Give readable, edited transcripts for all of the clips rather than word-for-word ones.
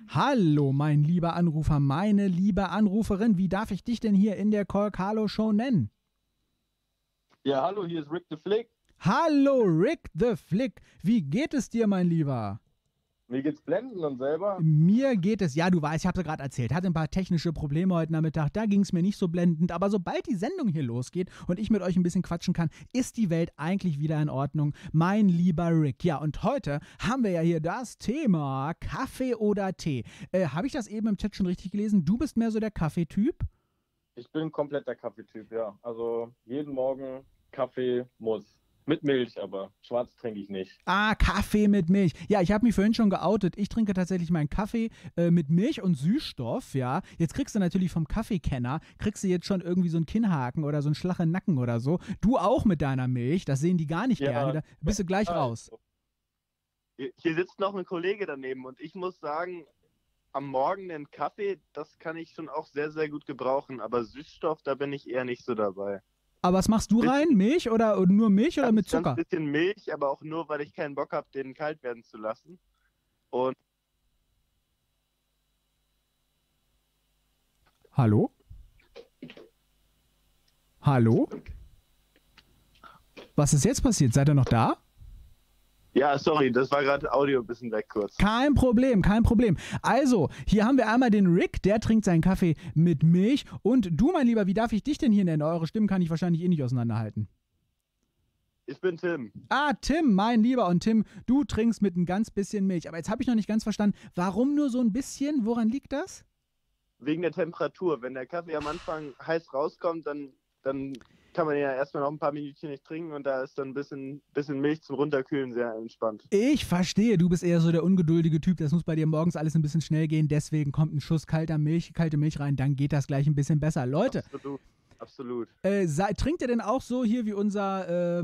Hallo, mein lieber Anrufer, meine liebe Anruferin, wie darf ich dich denn hier in der Call Carlo Show nennen? Ja, hallo, hier ist Rick the Flick. Hallo, Rick the Flick, wie geht es dir, mein Lieber? Mir geht's blenden und selber. Mir geht es, ja, du weißt, ich habe es ja gerade erzählt, hatte ein paar technische Probleme heute Nachmittag, da ging es mir nicht so blendend, aber sobald die Sendung hier losgeht und ich mit euch ein bisschen quatschen kann, ist die Welt eigentlich wieder in Ordnung, mein lieber Rick. Ja, und heute haben wir ja hier das Thema Kaffee oder Tee. Habe ich das eben im Chat schon richtig gelesen? Du bist mehr so der Kaffeetyp? Ich bin komplett der Kaffeetyp, ja. Also jeden Morgen Kaffee muss. Mit Milch, aber schwarz trinke ich nicht. Ah, Kaffee mit Milch. Ja, ich habe mich vorhin schon geoutet. Ich trinke tatsächlich meinen Kaffee mit Milch und Süßstoff, ja. Jetzt kriegst du natürlich vom Kaffeekenner, kriegst du jetzt schon irgendwie so einen Kinnhaken oder so einen schlachen Nacken oder so. Du auch mit deiner Milch, das sehen die gar nicht gerne. Ja, Da bist du gleich raus. also, hier sitzt noch ein Kollege daneben und ich muss sagen, am Morgen den Kaffee, das kann ich schon auch sehr, sehr gut gebrauchen. Aber Süßstoff, da bin ich eher nicht so dabei. Aber was machst du rein? Bisschen, Milch oder nur Milch oder mit ganz Zucker? bisschen Milch, aber auch nur, weil ich keinen Bock habe, den kalt werden zu lassen. Und Hallo? Hallo? Was ist jetzt passiert? Seid ihr noch da? ja, sorry, das war gerade Audio ein bisschen weg kurz. Kein Problem, kein Problem. Also, hier haben wir einmal den Rick, der trinkt seinen Kaffee mit Milch. Und du, mein Lieber, wie darf ich dich denn hier nennen? Eure Stimmen kann ich wahrscheinlich eh nicht auseinanderhalten. Ich bin Tim. Ah, Tim, mein Lieber. Und Tim, du trinkst mit ein ganz bisschen Milch. Aber jetzt habe ich noch nicht ganz verstanden, warum nur so ein bisschen? Woran liegt das? Wegen der Temperatur. Wenn der Kaffee am Anfang heiß rauskommt, dann kann man ja erstmal noch ein paar Minütchen nicht trinken und da ist dann ein bisschen Milch zum Runterkühlen sehr entspannt. Ich verstehe, du bist eher so der ungeduldige Typ. Das muss bei dir morgens alles ein bisschen schnell gehen. Deswegen kommt ein Schuss kalte Milch rein. Dann geht das gleich ein bisschen besser. Leute, Absolut, absolut. trinkt ihr denn auch so hier wie unser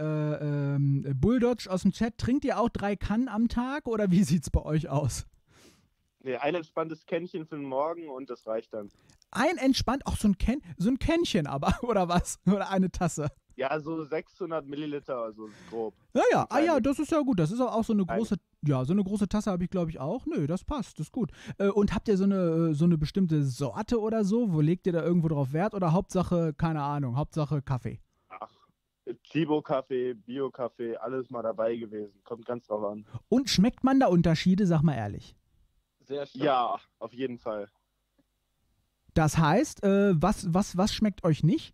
Bulldodge aus dem Chat? Trinkt ihr auch 3 Kannen am Tag oder wie sieht's bei euch aus? Nee, ein entspanntes Kännchen für den Morgen und das reicht dann. Ein entspannt, auch so ein Kännchen aber, oder was? Oder eine Tasse. Ja, so 600 Milliliter, also grob. Naja, Ein ah ja, kleines, das ist ja gut. Das ist auch so eine kleines. große, ja, so eine große Tasse habe ich glaube ich auch. Nö, das passt, das ist gut. Und habt ihr so eine bestimmte Sorte oder so? Wo legt ihr da irgendwo drauf Wert? Oder Hauptsache, keine Ahnung, Hauptsache Kaffee? Ach, Chibo-Kaffee, Bio-Kaffee, alles mal dabei gewesen. Kommt ganz drauf an. Und schmeckt man da Unterschiede, sag mal ehrlich? Sehr stark. Ja, auf jeden Fall. Das heißt, was schmeckt euch nicht?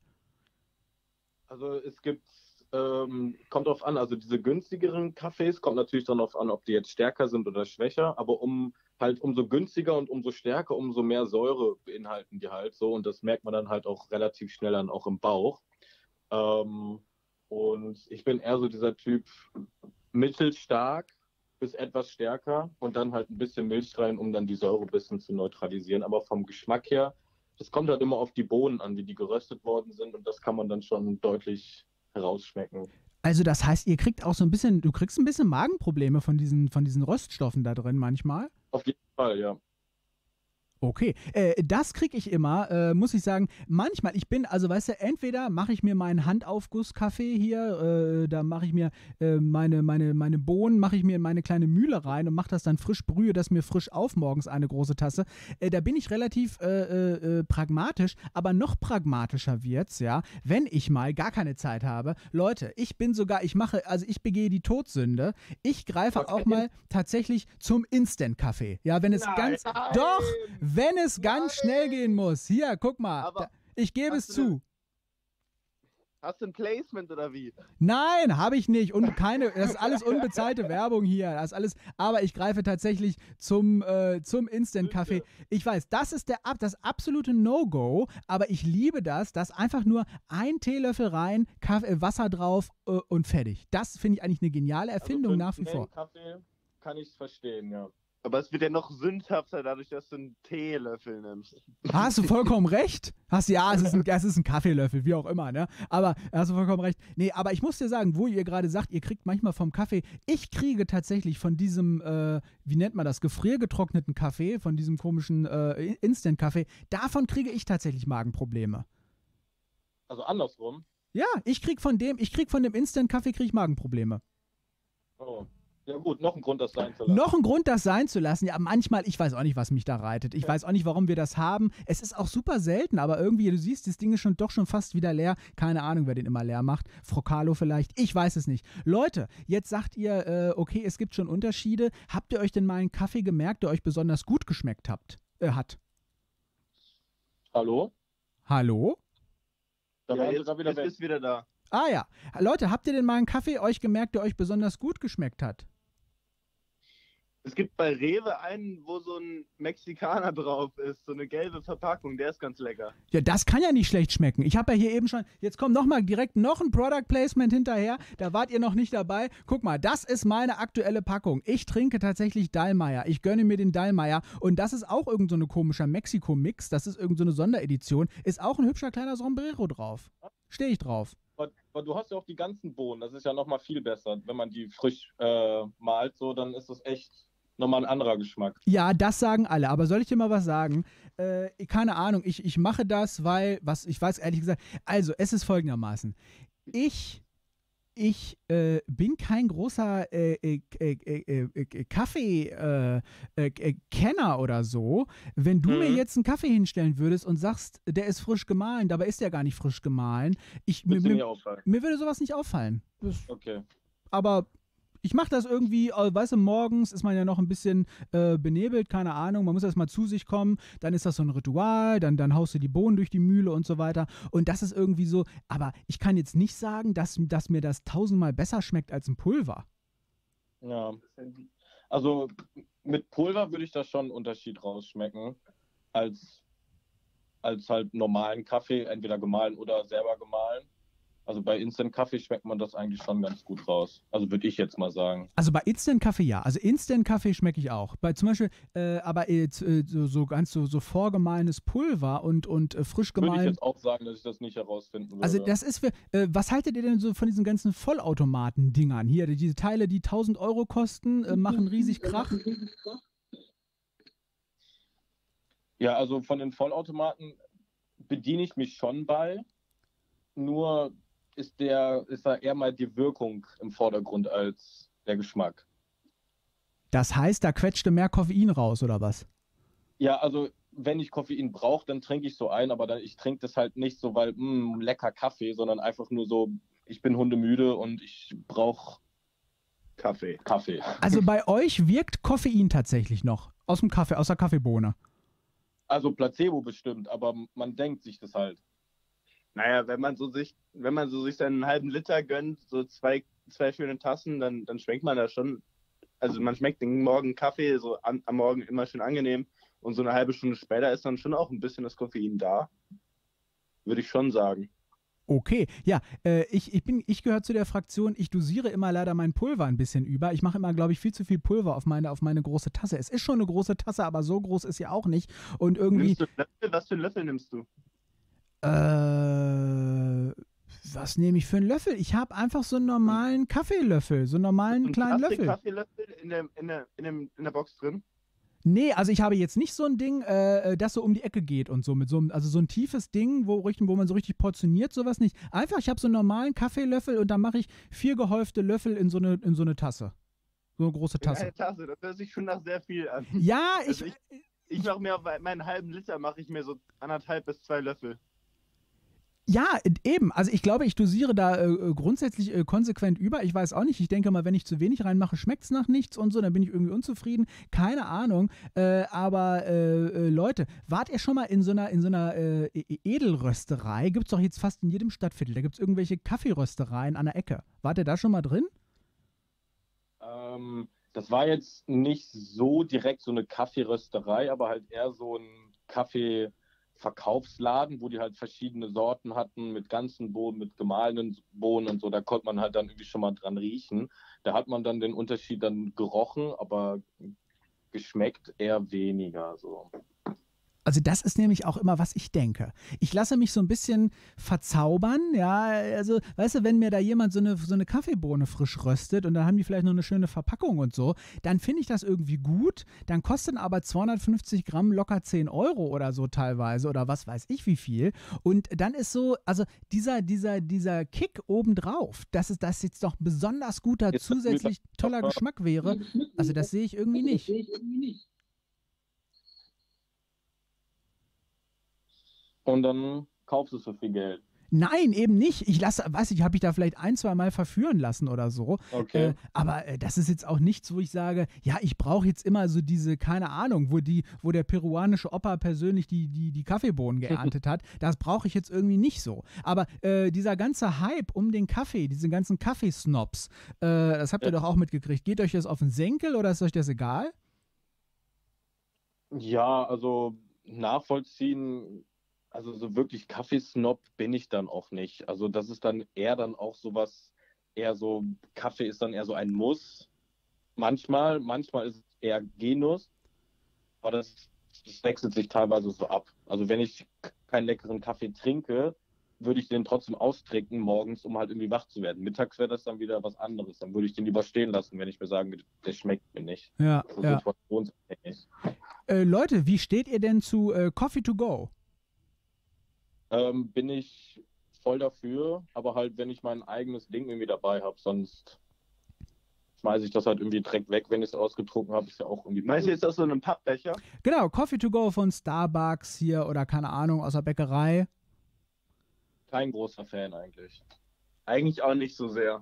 Also es gibt, kommt drauf an, also diese günstigeren Kaffees, kommt natürlich dann darauf an, ob die jetzt stärker sind oder schwächer, aber umso günstiger und umso stärker, umso mehr Säure beinhalten die halt so und das merkt man dann halt auch relativ schnell dann auch im Bauch. Ähm, und ich bin eher so dieser Typ mittelstark bis etwas stärker und dann halt ein bisschen Milch rein, um dann die Säure ein bisschen zu neutralisieren. Aber vom Geschmack her, das kommt halt immer auf die Bohnen an, wie die geröstet worden sind und das kann man dann schon deutlich herausschmecken. Also das heißt, du kriegst ein bisschen Magenprobleme von diesen Röststoffen da drin manchmal. Auf jeden Fall, ja. Okay, das kriege ich immer, muss ich sagen. Manchmal, also weißt du, entweder mache ich mir meinen Handaufgusskaffee hier, da mache ich mir meine Bohnen, mache ich mir in meine kleine Mühle rein und mache das dann frisch, brühe das mir frisch auf morgens eine große Tasse. Da bin ich relativ pragmatisch, aber noch pragmatischer wird's, ja, wenn ich mal gar keine Zeit habe. Leute, ich begehe die Todsünde. Ich greife auch Okay. mal tatsächlich zum Instant-Kaffee. Ja, wenn es Nein, doch, wenn es ganz schnell gehen nein! muss. Hier, guck mal. Aber Ich gebe es hast du denn, zu. hast du ein Placement oder wie? Nein, habe ich nicht. Und das ist alles unbezahlte Werbung hier. Das ist alles, aber ich greife tatsächlich zum Instant-Kaffee. Sünde. Ich weiß, das absolute No-Go, aber ich liebe das einfach nur ein Teelöffel rein, Wasser drauf und fertig. Das finde ich eigentlich eine geniale Also für Erfindung einen nach wie vor. schnellen Kaffee kann ich es verstehen, ja. Aber es wird ja noch sündhafter dadurch, dass du einen Teelöffel nimmst. Hast du vollkommen recht? Ja, es ist ein Kaffeelöffel, wie auch immer, ne? Aber hast du vollkommen recht. Nee, aber ich muss dir sagen, wo ihr gerade sagt, ihr kriegt manchmal vom Kaffee, ich kriege tatsächlich von diesem, wie nennt man das, gefriergetrockneten Kaffee, von diesem komischen Instant-Kaffee, davon kriege ich tatsächlich Magenprobleme. Also andersrum. Ja, ich krieg von dem Instant-Kaffee krieg ich Magenprobleme. Oh. Ja gut, noch ein Grund, das sein zu lassen. Noch ein Grund, das sein zu lassen. Ja, manchmal, ich weiß auch nicht, was mich da reitet. Ich weiß auch nicht, warum wir das haben. Es ist auch super selten, aber irgendwie, du siehst, das Ding ist doch schon fast wieder leer. Keine Ahnung, wer den immer leer macht. Frau Kahlo vielleicht. Ich weiß es nicht. Leute, jetzt sagt ihr, okay, es gibt schon Unterschiede. Habt ihr euch denn mal einen Kaffee gemerkt, der euch besonders gut geschmeckt hat? Hallo? Hallo? Da Ja, waren sie jetzt, gerade wieder jetzt weg. bist du wieder da. Ah ja. Leute, habt ihr denn mal einen Kaffee euch gemerkt, der euch besonders gut geschmeckt hat? Es gibt bei Rewe einen, wo so ein Mexikaner drauf ist, so eine gelbe Verpackung, der ist ganz lecker. Ja, das kann ja nicht schlecht schmecken. Ich habe ja hier eben schon, jetzt kommt nochmal direkt noch ein Product Placement hinterher. Da wart ihr noch nicht dabei. Guck mal, das ist meine aktuelle Packung. Ich trinke tatsächlich Dallmayr. Ich gönne mir den Dallmayr. Und das ist auch irgend so ein komischer Mexiko-Mix. Das ist irgend so eine Sonderedition. Ist auch ein hübscher kleiner Sombrero drauf. Stehe ich drauf. Aber du hast ja auch die ganzen Bohnen. Das ist ja nochmal viel besser. Wenn man die frisch malt, so, dann ist das echt nochmal ein anderer Geschmack. Ja, das sagen alle. Aber soll ich dir mal was sagen? Keine Ahnung. Ich mache das, weil, ich weiß ehrlich gesagt, also es ist folgendermaßen. Ich bin kein großer Kaffee-Kenner oder so. Wenn du mir jetzt einen Kaffee hinstellen würdest und sagst, der ist frisch gemahlen, dabei ist der gar nicht frisch gemahlen, Wird dir nicht auffallen. mir würde sowas nicht auffallen. Okay. Aber ich mache das irgendwie, weißt du, morgens ist man ja noch ein bisschen benebelt, keine Ahnung, man muss erst mal zu sich kommen, dann ist das so ein Ritual, dann haust du die Bohnen durch die Mühle und so weiter und das ist irgendwie so, aber ich kann jetzt nicht sagen, dass mir das tausendmal besser schmeckt als ein Pulver. Ja. Also mit Pulver würde ich da schon einen Unterschied rausschmecken, als halt normalen Kaffee, entweder gemahlen oder selber gemahlen. Also bei Instant-Kaffee schmeckt man das eigentlich schon ganz gut raus. Also würde ich jetzt mal sagen. Also bei Instant-Kaffee ja. Also Instant-Kaffee schmecke ich auch. Bei zum Beispiel, aber so ganz so vorgemahlenes Pulver und frisch Würde ich gemahlen. jetzt auch sagen, dass ich das nicht herausfinden würde. Also das ist für, was haltet ihr denn so von diesen ganzen Vollautomaten-Dingern? Hier, diese Teile, die 1.000 Euro kosten, machen riesig Krach. Ja, also von den Vollautomaten bediene ich mich schon bei. Nur ist da eher mal die Wirkung im Vordergrund als der Geschmack. Das heißt, da quetschte mehr Koffein raus, oder was? Ja, also wenn ich Koffein brauche, dann trinke ich so ein, aber ich trinke das halt nicht so, weil lecker Kaffee, sondern einfach nur so, ich bin hundemüde und ich brauche Kaffee. Also bei euch wirkt Koffein tatsächlich noch aus dem Kaffee, aus der Kaffeebohne. Also Placebo bestimmt, aber man denkt sich das halt. Naja, wenn man so sich seinen halben Liter gönnt, so zwei schöne Tassen, dann schmeckt man da schon. Also man schmeckt den Morgen Kaffee so am Morgen immer schön angenehm und so eine halbe Stunde später ist dann schon auch ein bisschen das Koffein da. Würde ich schon sagen. Okay, ja, ich gehöre zu der Fraktion, ich dosiere immer leider mein Pulver ein bisschen über. Ich mache immer, glaube ich, viel zu viel Pulver auf meine große Tasse. Es ist schon eine große Tasse, aber so groß ist sie auch nicht. Und irgendwie. Nimmst du einen Löffel? Was für einen Löffel nimmst du? Was nehme ich für einen Löffel? Ich habe einfach so einen normalen Kaffeelöffel, so einen normalen kleinen Löffel. Kaffeelöffel in der Box drin? Nee, also ich habe jetzt nicht so ein Ding, das so um die Ecke geht und so, also so ein tiefes Ding, wo man so richtig portioniert, sowas nicht. Einfach, ich habe so einen normalen Kaffeelöffel und dann mache ich 4 gehäufte Löffel in so eine Tasse. So eine große Tasse. Eine Tasse, das hört sich schon nach sehr viel an. Ja, Also ich mache mir auf meinen halben Liter mache ich mir so 1,5 bis 2 Löffel. Ja, eben. Also ich glaube, ich dosiere da grundsätzlich konsequent über. Ich weiß auch nicht. Ich denke mal, wenn ich zu wenig reinmache, schmeckt es nach nichts und so. Dann bin ich irgendwie unzufrieden. Keine Ahnung. Aber Leute, wart ihr schon mal in so einer Edelrösterei? Gibt es doch jetzt fast in jedem Stadtviertel. Da gibt es irgendwelche Kaffeeröstereien an der Ecke. Wart ihr da schon mal drin? Das war jetzt nicht so direkt so eine Kaffeerösterei, aber halt eher so ein Kaffeeverkaufsladen, wo die halt verschiedene Sorten hatten, mit ganzen Bohnen, mit gemahlenen Bohnen und so. Da konnte man halt dann irgendwie schon mal dran riechen. Da hat man dann den Unterschied dann gerochen, aber geschmeckt eher weniger so. Also das ist nämlich auch immer, was ich denke. Ich lasse mich so ein bisschen verzaubern, ja, also weißt du, wenn mir da jemand so eine Kaffeebohne frisch röstet und dann haben die vielleicht noch eine schöne Verpackung und so, dann finde ich das irgendwie gut, dann kosten aber 250 Gramm locker 10 Euro oder so teilweise oder was weiß ich wie viel und dann ist so, also dieser Kick obendrauf, dass das jetzt doch besonders guter, Jetzt zusätzlich toller Geschmack wäre, also das sehe ich irgendwie nicht. Und dann kaufst du es für viel Geld. Nein, eben nicht. Weiß ich, habe ich da vielleicht ein, zwei Mal verführen lassen oder so. Okay. Aber das ist jetzt auch nichts, wo ich sage, ja, ich brauche jetzt immer so diese, keine Ahnung, wo der peruanische Opa persönlich die Kaffeebohnen geerntet hat. Das brauche ich jetzt irgendwie nicht so. Aber dieser ganze Hype um den Kaffee, diese ganzen Kaffeesnobs, das habt ihr doch auch mitgekriegt. Geht euch das auf den Senkel oder ist euch das egal? Ja, also nachvollziehen, also so wirklich Kaffeesnob bin ich dann auch nicht. Also das ist dann eher dann auch sowas, eher so, Kaffee ist dann eher so ein Muss. Manchmal ist es eher Genuss, aber das wechselt sich teilweise so ab. Also wenn ich keinen leckeren Kaffee trinke, würde ich den trotzdem austrinken morgens, um halt irgendwie wach zu werden. Mittags wäre das dann wieder was anderes. Dann würde ich den lieber stehen lassen, wenn ich mir sage, der schmeckt mir nicht. Ja, Also ja. situationsabhängig. Leute, wie steht ihr denn zu Coffee to go? Bin ich voll dafür, aber halt, wenn ich mein eigenes Ding irgendwie dabei habe, sonst schmeiße ich das halt irgendwie direkt weg, wenn ich es ausgetrunken habe, ist ja auch irgendwie. Meinst du jetzt aus so einem Pappbecher? Genau, Coffee to go von Starbucks hier oder keine Ahnung, aus der Bäckerei. Kein großer Fan eigentlich. Eigentlich auch nicht so sehr.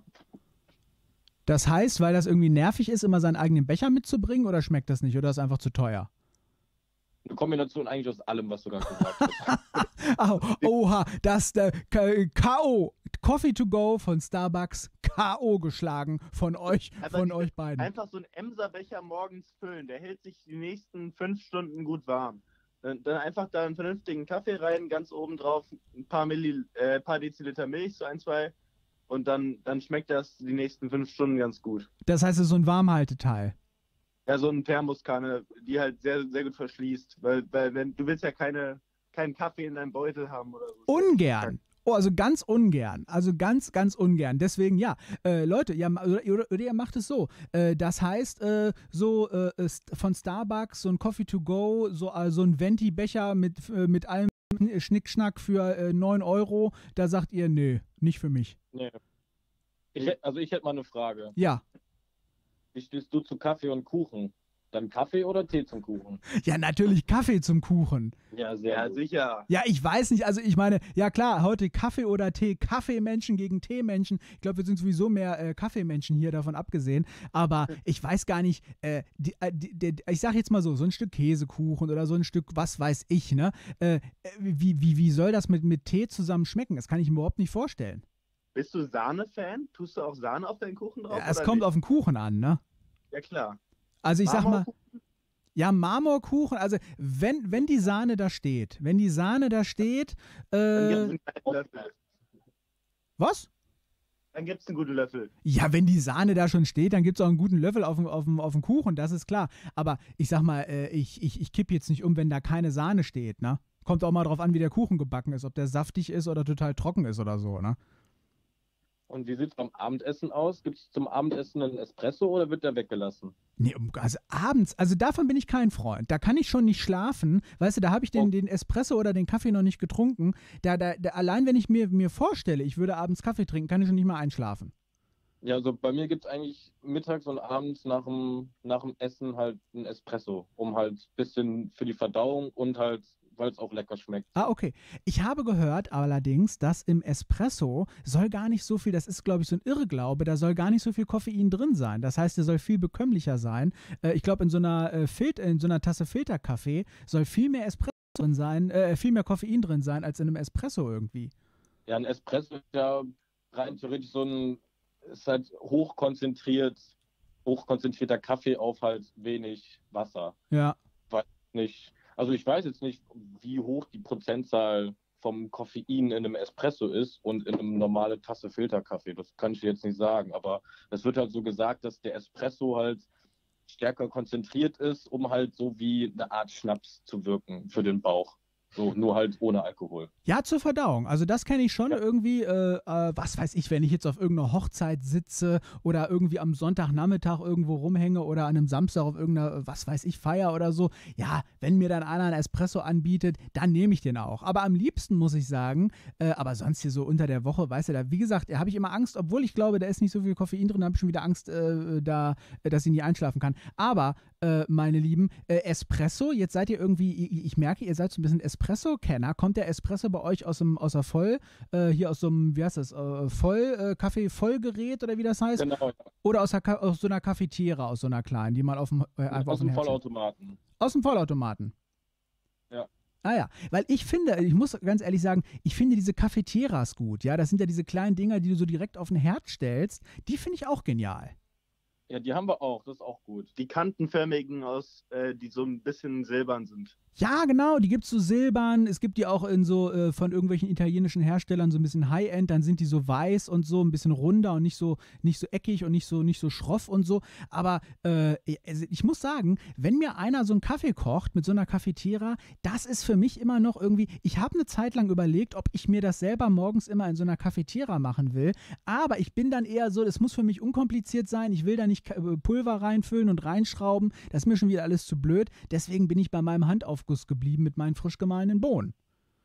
Das heißt, weil das irgendwie nervig ist, immer seinen eigenen Becher mitzubringen oder schmeckt das nicht oder ist einfach zu teuer? Eine Kombination eigentlich aus allem, was du gerade gesagt hast. Oh, oha, das K.O. Coffee to go von Starbucks K.O. geschlagen von euch beiden. Einfach so einen Emser-Becher morgens füllen. Der hält sich die nächsten 5 Stunden gut warm. Dann einfach da einen vernünftigen Kaffee rein, ganz oben drauf ein paar Deziliter Milch, so ein, zwei. Und dann schmeckt das die nächsten 5 Stunden ganz gut. Das heißt, es ist so ein Warmhalteteil. Ja, so eine Thermoskanne, die halt sehr, sehr gut verschließt. Weil wenn du willst ja keinen Kaffee in deinem Beutel haben oder so. Ungern. Oh, also ganz ungern. Also ganz, ganz ungern. Deswegen, ja, Leute, oder ihr macht es so. Das heißt, von Starbucks so ein Coffee to go, so ein Venti-Becher mit allem Schnickschnack für 9 Euro, da sagt ihr, nö, nicht für mich. Nee. Ich hätte mal eine Frage. Ja. Wie stehst du zu Kaffee und Kuchen? Dann Kaffee oder Tee zum Kuchen? Ja, natürlich Kaffee zum Kuchen. Ja, sehr gut. Sicher. Ja, ich weiß nicht, also ich meine, ja klar, heute Kaffee oder Tee, Kaffeemenschen gegen Teemenschen. Ich glaube, wir sind sowieso mehr Kaffeemenschen hier, davon abgesehen. Aber ich weiß gar nicht, ich sag jetzt mal so ein Stück Käsekuchen oder so ein Stück, was weiß ich, ne? Wie soll das mit Tee zusammen schmecken? Das kann ich mir überhaupt nicht vorstellen. Bist du Sahne-Fan? Tust du auch Sahne auf deinen Kuchen drauf? Ja, es oder kommt nicht? auf den Kuchen an, ne? Ja, klar. Also ich sag mal, Marmorkuchen? ja, Marmorkuchen, also wenn die Sahne da steht, Dann gibt's einen kleinen Löffel. was? Dann gibt's einen guten Löffel. Ja, wenn die Sahne da schon steht, dann gibt es auch einen guten Löffel auf dem Kuchen, das ist klar. Aber ich sag mal, ich kipp jetzt nicht um, wenn da keine Sahne steht, ne? Kommt auch mal drauf an, wie der Kuchen gebacken ist, ob der saftig ist oder total trocken ist oder so, ne? Und wie sieht es beim Abendessen aus? Gibt es zum Abendessen einen Espresso oder wird der weggelassen? Nee, also abends, also davon bin ich kein Freund. Da kann ich schon nicht schlafen. Weißt du, da habe ich den Espresso oder den Kaffee noch nicht getrunken. Allein wenn ich mir vorstelle, ich würde abends Kaffee trinken, kann ich schon nicht mehr einschlafen. Ja, also bei mir gibt es eigentlich mittags und abends nach dem Essen halt einen Espresso, um halt ein bisschen für die Verdauung und halt, weil es auch lecker schmeckt. Ah, okay. Ich habe gehört allerdings, dass im Espresso soll gar nicht so viel, das ist, glaube ich, so ein Irrglaube, da soll gar nicht so viel Koffein drin sein. Das heißt, der soll viel bekömmlicher sein. Ich glaube, in so einer Tasse Filterkaffee soll viel mehr Espresso drin sein, viel mehr Koffein drin sein, als in einem Espresso irgendwie. Ja, ein Espresso ist ja rein theoretisch ist halt hochkonzentrierter Kaffee auf halt wenig Wasser. Ja. Nicht, also ich weiß jetzt nicht, wie hoch die Prozentzahl vom Koffein in einem Espresso ist und in einem normale Tasse Filterkaffee. Das kann ich dir jetzt nicht sagen, aber es wird halt so gesagt, dass der Espresso halt stärker konzentriert ist, um halt so wie eine Art Schnaps zu wirken für den Bauch. So, nur halt ohne Alkohol. Ja, zur Verdauung. Also das kenne ich schon Ja. irgendwie, was weiß ich, wenn ich jetzt auf irgendeiner Hochzeit sitze oder irgendwie am Sonntagnachmittag irgendwo rumhänge oder an einem Samstag auf irgendeiner, was weiß ich, Feier oder so. Ja, wenn mir dann einer einen Espresso anbietet, dann nehme ich den auch. Aber am liebsten muss ich sagen, aber sonst hier so unter der Woche, weißt du, da, wie gesagt, habe ich immer Angst, obwohl ich glaube, da ist nicht so viel Koffein drin, habe ich schon wieder Angst, dass ich nie einschlafen kann. Aber meine Lieben, Espresso, jetzt seid ihr irgendwie, ich merke, ihr seid so ein bisschen Espresso-Kenner. Kommt der Espresso bei euch aus der Voll, hier aus so einem, wie heißt das, Kaffee-Vollgerät oder wie das heißt? Genau, ja. Oder aus so einer Cafetiere, aus so einer kleinen, die man einfach Aus auf den dem Herd stellt? Vollautomaten. Aus dem Vollautomaten. Ja. Ah ja, weil ich finde, ich muss ganz ehrlich sagen, ich finde diese Cafeteras gut, ja, das sind ja diese kleinen Dinger, die du so direkt auf den Herd stellst, die finde ich auch genial. Ja, die haben wir auch, das ist auch gut. Die kantenförmigen die so ein bisschen silbern sind. Ja, genau, die gibt es so silbern, es gibt die auch in so von irgendwelchen italienischen Herstellern so ein bisschen High-End, dann sind die so weiß und so ein bisschen runder und nicht so eckig und nicht so schroff und so. Aber also ich muss sagen, wenn mir einer so einen Kaffee kocht mit so einer Cafetera, das ist für mich immer noch irgendwie, ich habe eine Zeit lang überlegt, ob ich mir das selber morgens immer in so einer Cafetera machen will, aber ich bin dann eher so, das muss für mich unkompliziert sein, ich will da nicht Pulver reinfüllen und reinschrauben, das ist mir schon wieder alles zu blöd, deswegen bin ich bei meinem Handaufguss geblieben mit meinen frisch gemahlenen Bohnen.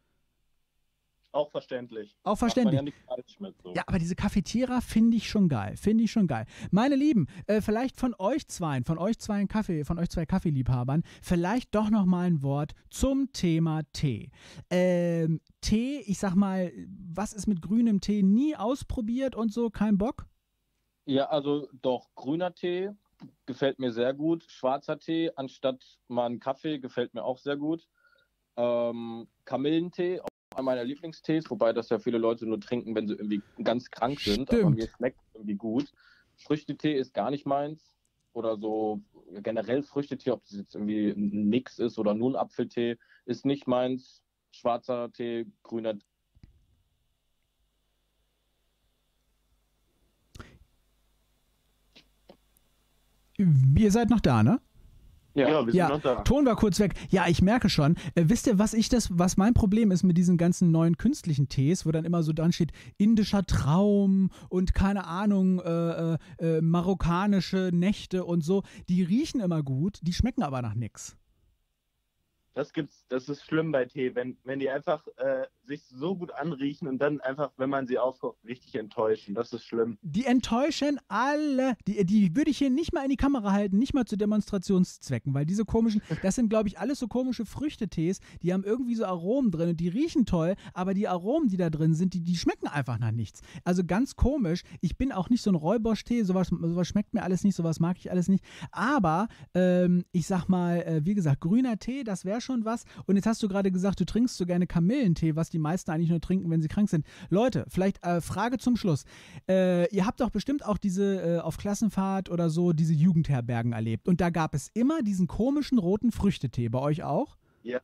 Auch verständlich. Auch Macht man verständlich. ja nicht falsch mit. So. Ja, aber diese Cafetera finde ich schon geil. Finde ich schon geil. Meine Lieben, vielleicht von euch zwei Kaffeeliebhabern, vielleicht doch noch mal ein Wort zum Thema Tee. Tee, ich sag mal, was ist mit grünem Tee? Nie ausprobiert und so, kein Bock? Ja, also doch, grüner Tee gefällt mir sehr gut. Schwarzer Tee anstatt mal einen Kaffee gefällt mir auch sehr gut. Kamillentee, auch einer meiner Lieblingstees, wobei das ja viele Leute nur trinken, wenn sie irgendwie ganz krank sind. Stimmt. Aber mir schmeckt irgendwie gut. Früchtetee ist gar nicht meins. Oder so generell Früchtetee, ob das jetzt irgendwie ein Mix ist oder nur ein Apfeltee, ist nicht meins. Schwarzer Tee, grüner Tee. Ihr seid noch da, ne? Ja, wir sind Ja, noch da. Ton war kurz weg. Ja, ich merke schon. Wisst ihr, was mein Problem ist mit diesen ganzen neuen künstlichen Tees, wo dann immer so dran steht, indischer Traum und keine Ahnung, marokkanische Nächte und so. Die riechen immer gut, die schmecken aber nach nix. Das ist schlimm bei Tee, wenn die einfach sich so gut anriechen und dann einfach, wenn man sie aufkocht, richtig enttäuschen. Das ist schlimm. Die enttäuschen alle. Die würde ich hier nicht mal in die Kamera halten, nicht mal zu Demonstrationszwecken, weil diese komischen, das sind, glaube ich, alles so komische Früchtetees, die haben irgendwie so Aromen drin und die riechen toll, aber die Aromen, die da drin sind, die schmecken einfach nach nichts. Also ganz komisch. Ich bin auch nicht so ein Räubusch-Tee, sowas schmeckt mir alles nicht, sowas mag ich alles nicht. Aber ich sag mal, wie gesagt, grüner Tee, das wäre schon was. Und jetzt hast du gerade gesagt, du trinkst so gerne Kamillentee, was die meisten eigentlich nur trinken, wenn sie krank sind. Leute, vielleicht Frage zum Schluss. Ihr habt doch bestimmt auch diese auf Klassenfahrt oder so diese Jugendherbergen erlebt. Und da gab es immer diesen komischen roten Früchtetee. Bei euch auch? Ja.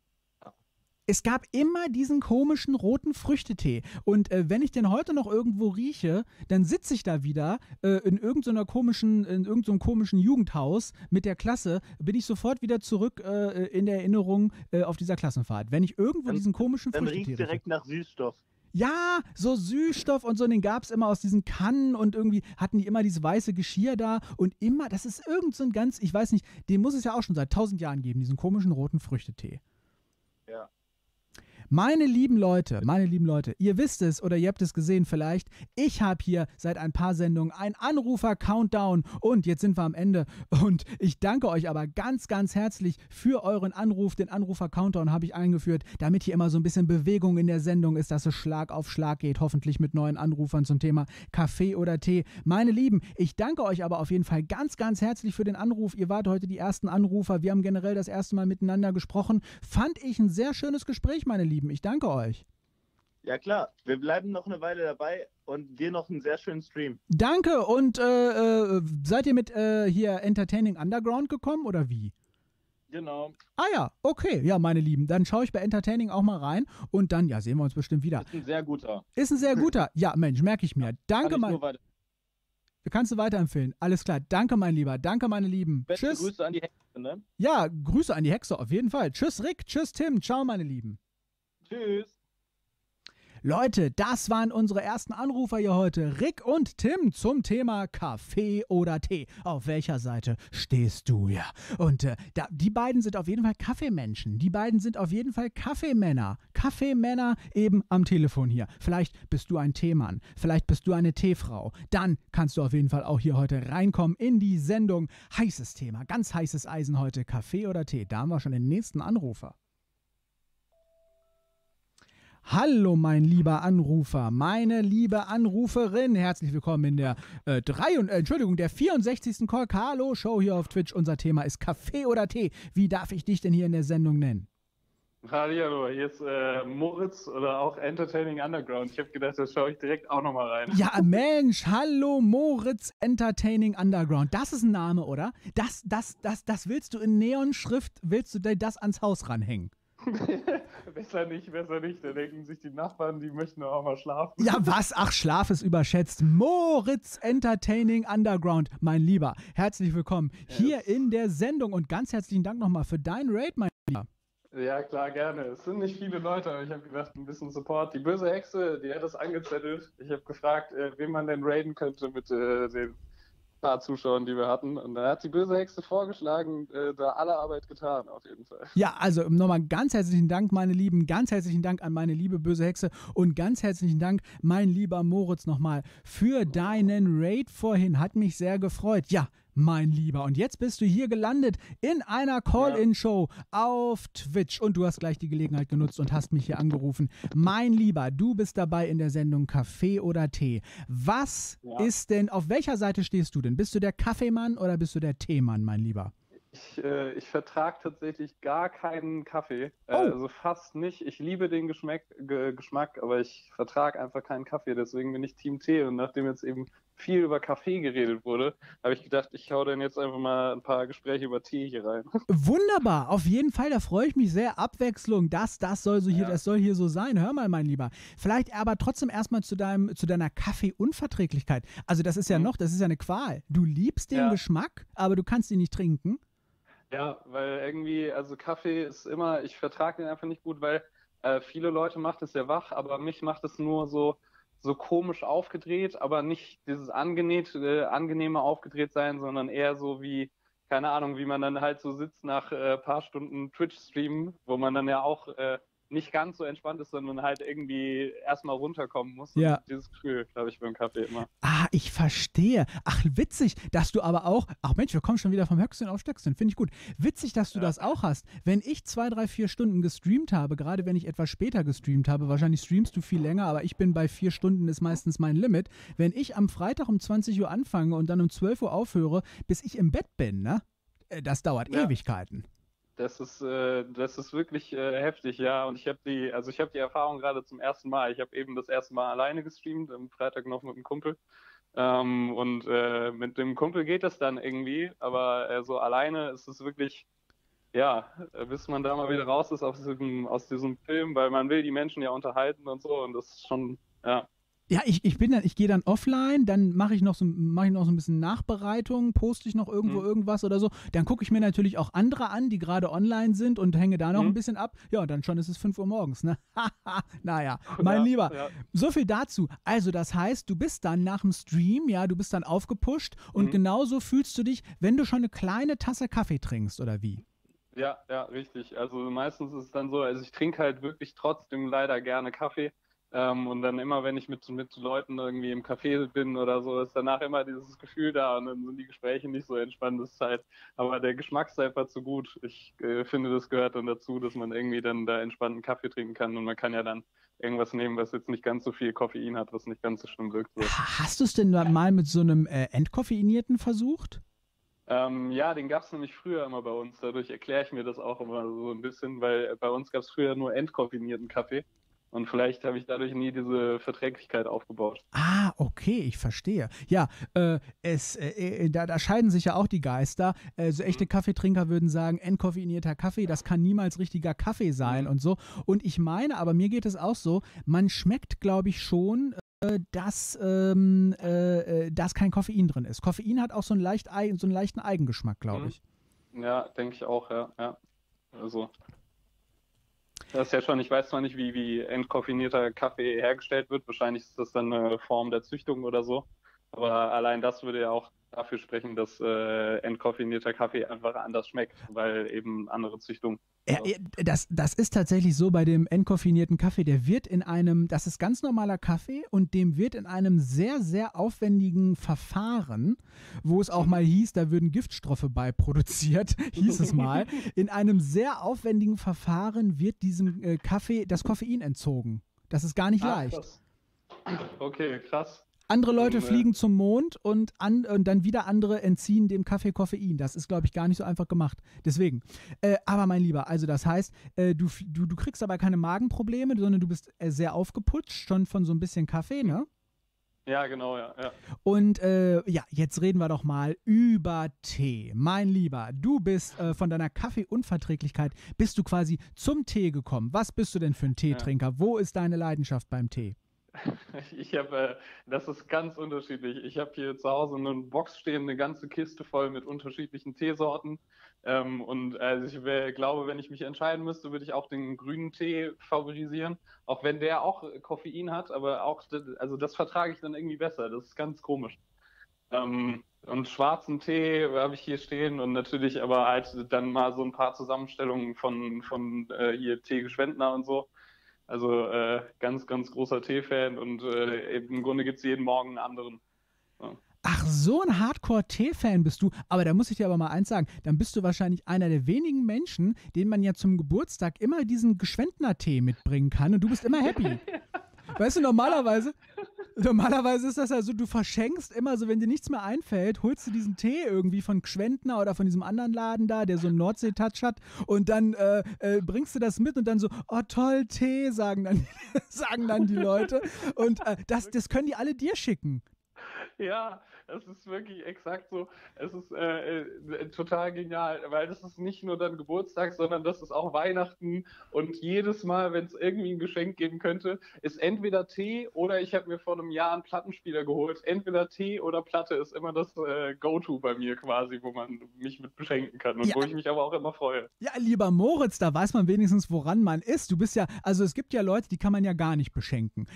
Es gab immer diesen komischen roten Früchtetee. Und wenn ich den heute noch irgendwo rieche, dann sitze ich da wieder in irgendeinem komischen Jugendhaus mit der Klasse, bin ich sofort wieder zurück in der Erinnerung auf dieser Klassenfahrt. Wenn ich irgendwo diesen komischen Dann Früchtetee riecht direkt nach Süßstoff. Ja, so Süßstoff und so, den gab es immer aus diesen Kannen und irgendwie hatten die immer dieses weiße Geschirr da und immer, das ist irgend so ein ganz, ich weiß nicht, den muss es ja auch schon seit 1000 Jahren geben, diesen komischen roten Früchtetee. Ja. Meine lieben Leute, ihr wisst es oder ihr habt es gesehen vielleicht, ich habe hier seit ein paar Sendungen einen Anrufer-Countdown und jetzt sind wir am Ende und ich danke euch aber ganz, ganz herzlich für euren Anruf. Den Anrufer-Countdown habe ich eingeführt, damit hier immer so ein bisschen Bewegung in der Sendung ist, dass es Schlag auf Schlag geht, hoffentlich mit neuen Anrufern zum Thema Kaffee oder Tee. Meine Lieben, ich danke euch aber auf jeden Fall ganz, ganz herzlich für den Anruf. Ihr wart heute die ersten Anrufer, wir haben generell das erste Mal miteinander gesprochen. Fand ich ein sehr schönes Gespräch, meine Lieben. Ich danke euch. Ja klar, wir bleiben noch eine Weile dabei und dir noch einen sehr schönen Stream. Danke und seid ihr mit hier Entertaining Underground gekommen oder wie? Genau. Ah ja, okay, ja meine Lieben, dann schaue ich bei Entertaining auch mal rein und dann, ja, sehen wir uns bestimmt wieder. Ist ein sehr guter. Ist ein sehr guter, ja Mensch, merke ich mir. Danke Kann ich mal. nur weiter- Kannst du weiterempfehlen. Alles klar. Danke, mein Lieber. Danke, meine Lieben. Beste Tschüss. Grüße an die Hexe, ne? Ja, Grüße an die Hexe, auf jeden Fall. Tschüss, Rick. Tschüss, Tim. Ciao, meine Lieben. Tschüss. Leute, das waren unsere ersten Anrufer hier heute. Rick und Tim zum Thema Kaffee oder Tee. Auf welcher Seite stehst du ja? Und die beiden sind auf jeden Fall Kaffeemenschen. Die beiden sind auf jeden Fall Kaffeemänner. Kaffeemänner eben am Telefon hier. Vielleicht bist du ein Teemann. Vielleicht bist du eine Teefrau. Dann kannst du auf jeden Fall auch hier heute reinkommen in die Sendung. Heißes Thema, ganz heißes Eisen heute. Kaffee oder Tee? Da haben wir schon den nächsten Anrufer. Hallo, mein lieber Anrufer, meine liebe Anruferin. Herzlich willkommen in der der 64. Call Carlo Show hier auf Twitch. Unser Thema ist Kaffee oder Tee. Wie darf ich dich denn hier in der Sendung nennen? Hallo, hier ist Moritz oder auch Entertaining Underground. Ich habe gedacht, da schaue ich direkt auch nochmal rein. Ja, Mensch, hallo Moritz Entertaining Underground. Das ist ein Name, oder? Das willst du in Neonschrift, willst du dir das ans Haus ranhängen? Besser nicht. Da denken sich die Nachbarn, die möchten doch auch mal schlafen. Ja, was? Ach, Schlaf ist überschätzt. Moritz Entertaining Underground, mein Lieber. Herzlich willkommen hier in der Sendung und ganz herzlichen Dank nochmal für deinen Raid, mein Lieber. Ja, klar, gerne. Es sind nicht viele Leute, aber ich habe gedacht, ein bisschen Support. Die böse Hexe, die hat das angezettelt. Ich habe gefragt, wen man denn raiden könnte mit den paar Zuschauern, die wir hatten. Und da hat die böse Hexe vorgeschlagen, da alle Arbeit getan, auf jeden Fall. Ja, also nochmal ganz herzlichen Dank, meine Lieben. Ganz herzlichen Dank an meine liebe böse Hexe. Und ganz herzlichen Dank, mein lieber Moritz, nochmal für deinen Raid vorhin. Hat mich sehr gefreut. Ja, mein Lieber. Und jetzt bist du hier gelandet in einer Call-In-Show auf Twitch. Und du hast gleich die Gelegenheit genutzt und hast mich hier angerufen. Mein Lieber, du bist dabei in der Sendung Kaffee oder Tee. Was ist denn, auf welcher Seite stehst du denn? Bist du der Kaffeemann oder bist du der Teemann, mein Lieber? Ich vertrage tatsächlich gar keinen Kaffee. Oh. Also fast nicht. Ich liebe den Geschmack, aber ich vertrage einfach keinen Kaffee. Deswegen bin ich Team Tee. Und nachdem jetzt eben viel über Kaffee geredet wurde, habe ich gedacht, ich hau dann jetzt einfach mal ein paar Gespräche über Tee hier rein. Wunderbar, auf jeden Fall, da freue ich mich sehr. Abwechslung, das soll hier so sein. Hör mal, mein Lieber. Vielleicht aber trotzdem erstmal zu deiner Kaffeeunverträglichkeit. Also das ist ja das ist ja eine Qual. Du liebst den Geschmack, aber du kannst ihn nicht trinken. Ja, weil irgendwie, also Kaffee ist immer, ich vertrage den einfach nicht gut, weil viele Leute macht es sehr wach, aber mich macht es nur so komisch aufgedreht, aber nicht dieses angenehme aufgedreht sein, sondern eher so wie, keine Ahnung, wie man dann halt so sitzt nach paar Stunden Twitch-Streamen, wo man dann ja auch nicht ganz so entspannt ist, sondern halt irgendwie erstmal runterkommen muss. Ja. Und dieses Gefühl, glaube ich, beim Kaffee immer. Ah, ich verstehe. Ach, witzig, dass du aber auch, ach Mensch, wir kommen schon wieder vom Höchstchen auf Stöckchen, finde ich gut. Witzig, dass du das auch hast. Wenn ich 2, 3, 4 Stunden gestreamt habe, gerade wenn ich etwas später gestreamt habe, wahrscheinlich streamst du viel länger, aber ich bin bei 4 Stunden ist meistens mein Limit. Wenn ich am Freitag um 20 Uhr anfange und dann um 12 Uhr aufhöre, bis ich im Bett bin, ne? Das dauert Ewigkeiten. Das ist wirklich heftig, ja. Und ich habe die Erfahrung gerade zum ersten Mal. Ich habe eben das erste Mal alleine gestreamt, am Freitag noch mit einem Kumpel. Mit dem Kumpel geht das dann irgendwie, aber so alleine ist es wirklich, bis man da mal wieder raus ist aus diesem Film, weil man will die Menschen ja unterhalten und so. Und das ist schon, Ja, ich gehe dann offline, dann mache ich noch so ein bisschen Nachbereitung, poste ich noch irgendwo irgendwas oder so. Dann gucke ich mir natürlich auch andere an, die gerade online sind und hänge da noch ein bisschen ab. Ja, und dann schon ist es 5 Uhr morgens, ne? Naja, mein Lieber, so viel dazu. Also das heißt, du bist dann nach dem Stream, du bist dann aufgepusht und genauso fühlst du dich, wenn du schon eine kleine Tasse Kaffee trinkst, oder wie? Ja, richtig. Also meistens ist es dann so, also ich trinke halt wirklich trotzdem leider gerne Kaffee. Und dann immer, wenn ich mit Leuten irgendwie im Café bin oder so, ist danach immer dieses Gefühl da und dann sind die Gespräche nicht so entspannt, das ist halt, aber der Geschmack ist einfach zu gut. Ich finde, das gehört dann dazu, dass man irgendwie dann da entspannten Kaffee trinken kann und man kann ja dann irgendwas nehmen, was jetzt nicht ganz so viel Koffein hat, was nicht ganz so schlimm wirkt. So. Hast du es denn mal mit so einem entkoffeinierten versucht? Ja, den gab es nämlich früher immer bei uns, dadurch erkläre ich mir das auch immer so ein bisschen, weil bei uns gab es früher nur entkoffinierten Kaffee. Und vielleicht habe ich dadurch nie diese Verträglichkeit aufgebaut. Ah, okay, ich verstehe. Ja, da scheiden sich ja auch die Geister. So echte Kaffeetrinker würden sagen, entkoffinierter Kaffee, das kann niemals richtiger Kaffee sein und so. Und ich meine, aber mir geht es auch so, man schmeckt, glaube ich, schon dass kein Koffein drin ist. Koffein hat auch so einen leichten Eigengeschmack, glaube ich. Ja, denke ich auch, ja. Also, das ist ja schon, ich weiß zwar nicht, wie entkoffinierter Kaffee hergestellt wird. Wahrscheinlich ist das dann eine Form der Züchtung oder so. Aber allein das würde ja auch dafür sprechen, dass entkoffinierter Kaffee einfach anders schmeckt, weil eben andere Züchtung. Das ist tatsächlich so bei dem entkoffinierten Kaffee. Das ist ganz normaler Kaffee und dem wird in einem sehr, sehr aufwendigen Verfahren, wo es auch mal hieß, da würden Giftstoffe bei produziert, hieß es mal, in einem sehr aufwendigen Verfahren wird diesem Kaffee das Koffein entzogen. Das ist gar nicht leicht. Krass. Okay, krass. Andere Leute fliegen zum Mond und dann wieder andere entziehen dem Kaffee Koffein. Das ist, glaube ich, gar nicht so einfach gemacht. Deswegen. Aber mein Lieber, also das heißt, du kriegst aber keine Magenprobleme, sondern du bist sehr aufgeputscht, schon von so ein bisschen Kaffee, ne? Ja, genau, ja. Und jetzt reden wir doch mal über Tee. Mein Lieber, du bist von deiner Kaffeeunverträglichkeit, bist du quasi zum Tee gekommen. Was bist du denn für ein Teetrinker? Wo ist deine Leidenschaft beim Tee? Das ist ganz unterschiedlich. Ich habe hier zu Hause eine Box stehen, eine ganze Kiste voll mit unterschiedlichen Teesorten. Und also ich glaube, wenn ich mich entscheiden müsste, würde ich auch den grünen Tee favorisieren. Auch wenn der auch Koffein hat, aber also das vertrage ich dann irgendwie besser. Das ist ganz komisch. Und schwarzen Tee habe ich hier stehen und natürlich aber halt dann mal so ein paar Zusammenstellungen von hier Tee Schwendner und so. Also ganz, ganz großer Tee-Fan und im Grunde gibt es jeden Morgen einen anderen. Ja. Ach, so ein Hardcore-Tee-Fan bist du. Aber da muss ich dir aber mal eins sagen, dann bist du wahrscheinlich einer der wenigen Menschen, denen man ja zum Geburtstag immer diesen Geschwendner-Tee mitbringen kann und du bist immer happy. Weißt du, normalerweise ist das ja so, du verschenkst immer so, wenn dir nichts mehr einfällt, holst du diesen Tee irgendwie von Gschwendtner oder von diesem anderen Laden da, der so einen Nordsee-Touch hat und dann bringst du das mit und dann so, oh toll, Tee, sagen dann die Leute und das können die alle dir schicken. Ja, es ist wirklich exakt so. Es ist total genial, weil das ist nicht nur dann Geburtstag, sondern das ist auch Weihnachten und jedes Mal, wenn es irgendwie ein Geschenk geben könnte, ist entweder Tee oder ich habe mir vor einem Jahr einen Plattenspieler geholt. Entweder Tee oder Platte ist immer das Go-To bei mir quasi, wo man mich mit beschenken kann und wo ich mich aber auch immer freue. Ja, lieber Moritz, da weiß man wenigstens, woran man ist. Du bist ja, also es gibt ja Leute, die kann man ja gar nicht beschenken.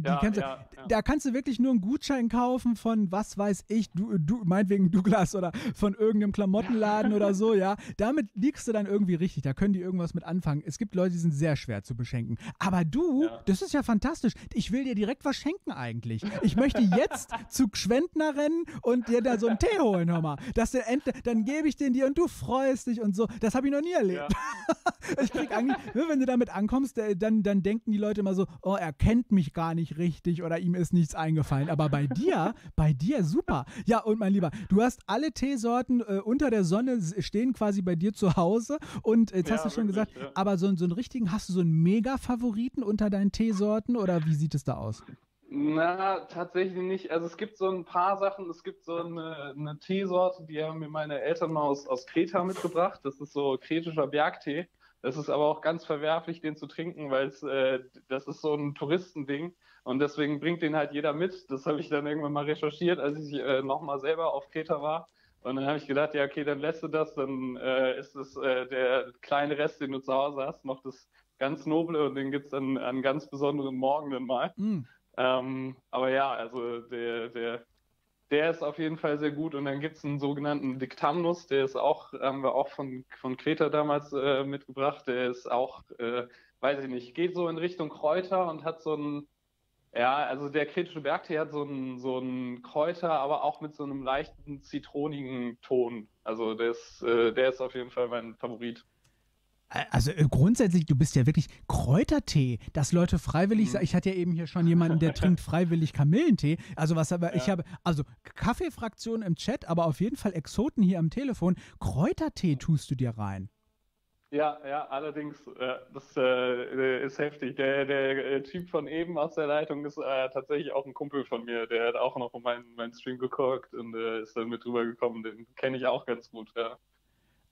Da kannst du wirklich nur einen Gutschein kaufen von, was weiß ich, du meinetwegen Douglas oder von irgendeinem Klamottenladen oder so, ja. Damit liegst du dann irgendwie richtig, da können die irgendwas mit anfangen. Es gibt Leute, die sind sehr schwer zu beschenken. Aber du, das ist ja fantastisch. Ich will dir direkt was schenken eigentlich. Ich möchte jetzt zu Gschwendtner rennen und dir da so einen Tee holen, hör mal. Dann gebe ich den dir und du freust dich und so. Das habe ich noch nie erlebt. Ja. Ich krieg eigentlich, wenn du damit ankommst, dann denken die Leute immer so, oh, er kennt mich gar nicht richtig oder ihm ist nichts eingefallen. Aber bei dir super. Ja, und mein Lieber, du hast alle Teesorten unter der Sonne stehen quasi bei dir zu Hause und jetzt hast du schon wirklich, gesagt, aber so einen richtigen, hast du so einen Mega-Favoriten unter deinen Teesorten oder wie sieht es da aus? Na, tatsächlich nicht. Also es gibt so ein paar Sachen. Es gibt so eine Teesorte, die haben mir meine Eltern mal aus Kreta mitgebracht. Das ist so kretischer Bergtee. Das ist aber auch ganz verwerflich, den zu trinken, weil das ist so ein Touristending und deswegen bringt den halt jeder mit. Das habe ich dann irgendwann mal recherchiert, als ich nochmal selber auf Kreta war. Und dann habe ich gedacht, ja okay, dann lässt du das, dann ist es der kleine Rest, den du zu Hause hast, noch das ganz Noble und den gibt es dann an ganz besonderen Morgen mal. Aber ja, also der ist auf jeden Fall sehr gut und dann gibt es einen sogenannten Dictamnus, haben wir auch von Kreta damals mitgebracht, der ist auch, weiß ich nicht, geht so in Richtung Kräuter und hat also der kretische Bergtee hat so einen Kräuter, aber auch mit so einem leichten zitronigen Ton. Also der ist auf jeden Fall mein Favorit. Also grundsätzlich, du bist ja wirklich Kräutertee, dass Leute freiwillig, ich hatte ja eben hier schon jemanden, der trinkt freiwillig Kamillentee, ich habe, also Kaffeefraktion im Chat, aber auf jeden Fall Exoten hier am Telefon, Kräutertee tust du dir rein. Ja, allerdings, das ist heftig. Der Typ von eben aus der Leitung ist tatsächlich auch ein Kumpel von mir, der hat auch noch meinen Stream geguckt und ist dann mit drüber gekommen, den kenne ich auch ganz gut, ja.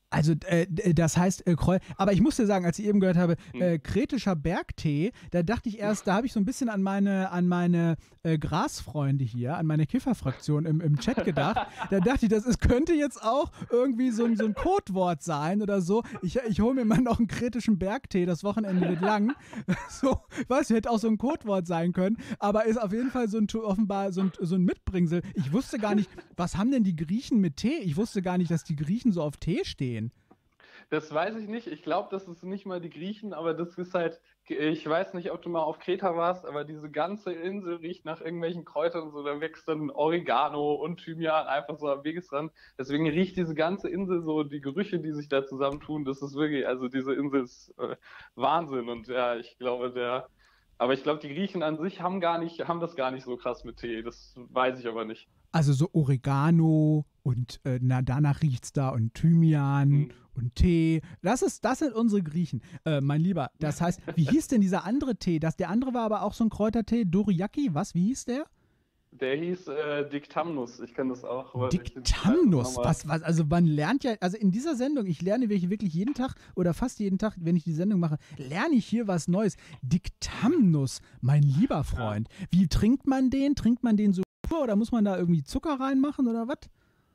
Also, das heißt, aber ich muss dir sagen, als ich eben gehört habe, kretischer Bergtee, da dachte ich erst, da habe ich so ein bisschen an meine Grasfreunde hier, an meine Kifferfraktion im Chat gedacht. Da dachte ich, könnte jetzt auch irgendwie so ein Codewort sein oder so. Ich hole mir mal noch einen kretischen Bergtee, das Wochenende wird lang. So, weißt du, hätte auch so ein Codewort sein können, aber ist auf jeden Fall offenbar so ein Mitbringsel. Ich wusste gar nicht, was haben denn die Griechen mit Tee? Ich wusste gar nicht, dass die Griechen so auf Tee stehen. Das weiß ich nicht. Ich glaube, das ist nicht mal die Griechen, aber das ist halt, ich weiß nicht, ob du mal auf Kreta warst, aber diese ganze Insel riecht nach irgendwelchen Kräutern und so, da wächst dann Oregano und Thymian einfach so am Wegesrand. Deswegen riecht diese ganze Insel so, die Gerüche, die sich da zusammentun, das ist wirklich, also diese Insel ist Wahnsinn und ja, aber ich glaube, die Griechen an sich haben das gar nicht so krass mit Tee, das weiß ich aber nicht. Also so Oregano und danach riecht's da und Thymian und Tee. Das sind unsere Griechen. Mein Lieber, das heißt, wie hieß denn dieser andere Tee? Der andere war aber auch so ein Kräutertee, Doriyaki, was? Wie hieß der? Der hieß Dictamnus, ich kenne das auch. Dictamnus, was, also man lernt ja, also in dieser Sendung, ich lerne wirklich jeden Tag oder fast jeden Tag, wenn ich die Sendung mache, lerne ich hier was Neues. Dictamnus, mein lieber Freund. Ja. Wie trinkt man den? Trinkt man den so oder muss man da irgendwie Zucker reinmachen oder was?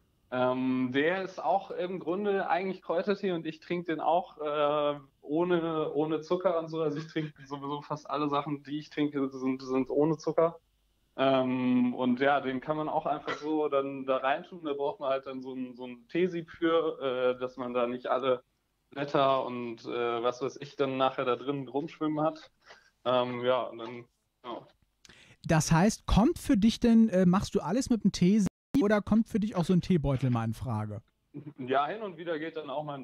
Der ist auch im Grunde eigentlich Kräutertee und ich trinke den auch ohne Zucker und so. Also ich trinke sowieso fast alle Sachen, die ich trinke, sind ohne Zucker. Und ja, den kann man auch einfach so dann da reintun. Da braucht man halt dann so ein Teesieb für, dass man da nicht alle Blätter und was weiß ich dann nachher da drin rumschwimmen hat. Ja, und dann, ja. Das heißt, kommt für dich denn, machst du alles mit dem Teesieb oder kommt für dich auch so ein Teebeutel mal in Frage? Ja, hin und wieder geht dann auch mal ein